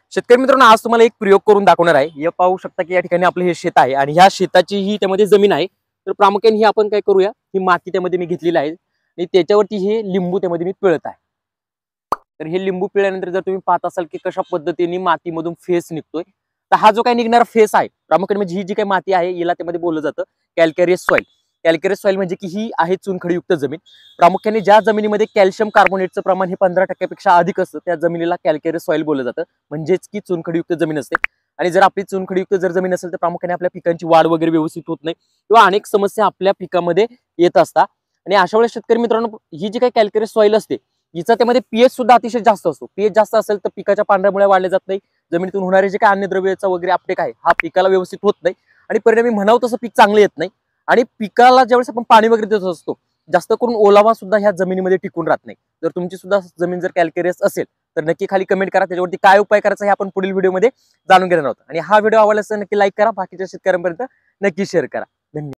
शेतकरी मित्रांनो, आज तुम्हाला एक प्रयोग करून दाखवणार आहे। हे पाहू शकता की या ठिकाणी आपलं हे शेत आहे आणि ह्या शेताची ही त्यामध्ये जमीन आहे। तर प्रामुख्याने ही आपण काय करूया, ही माती त्यामध्ये मी घेतलेली आहे आणि त्याच्यावरती हे लिंबू त्यामध्ये मी पिळत आहे। तर हे लिंबू पिळल्यानंतर जर तुम्ही पाहत असाल की कशा पद्धतीने मातीमधून फेस निघतोय, तर हा जो काही निघणारा फेस आहे प्रामुख्याने म्हणजे ही जी काही माती आहे हिला त्यामध्ये बोललं जातं कॅल्कॅरियस सॉइल। कॅल्कॅरियस सॉइल म्हणजे की ही आहे चुनखडीयुक्त जमीन। प्रामुख्याने ज्या जमिनीमध्ये कॅल्शियम कार्बोनेटचं प्रमाण हे 15% अधिक असतं त्या जमिनीला कॅल्कॅरियस सॉइल बोललं जातं, म्हणजेच की चुनखडीयुक्त जमीन असते। आणि जर आपली चुनखडीयुक्त जर जमीन असेल तर प्रामुख्याने आपल्या पिकांची वाढ वगैरे व्यवस्थित होत नाही किंवा अनेक समस्या आपल्या पिकामध्ये येत असतात। आणि अशा वेळेस शेतकरी मित्रांनो, ही जी काही कॅल्कॅरियस सॉइल असते हिचा त्यामध्ये पीएच सुद्धा अतिशय जास्त असतो। पीएच जास्त असेल तर पिकाच्या पांढऱ्या मुळ्या वाढल्या जात नाही, जमिनीतून होणारे जे काही अन्नद्रव्याचा वगैरे अपटेक आहे हा पिकाला व्यवस्थित होत नाही आणि परिणामी म्हणावं तसं पीक चांगलं येत नाही। आणि पिकाला ज्यावेळेस आपण पाणी वगैरे देत असतो, जास्त करून ओलावा सुद्धा ह्या जमिनीमध्ये टिकून राहत नाही। जर तुमची सुद्धा जमीन जर कॅल्कॅरियस असेल तर नक्की खाली कमेंट करा, त्याच्यावरती काय उपाय करायचा हे आपण पुढील व्हिडिओमध्ये जाणून घेणार आहोत। आणि हा व्हिडिओ आवडला असेल नक्की लाईक करा, बाकीच्या शेतकऱ्यांपर्यंत नक्की शेअर करा। धन्यवाद।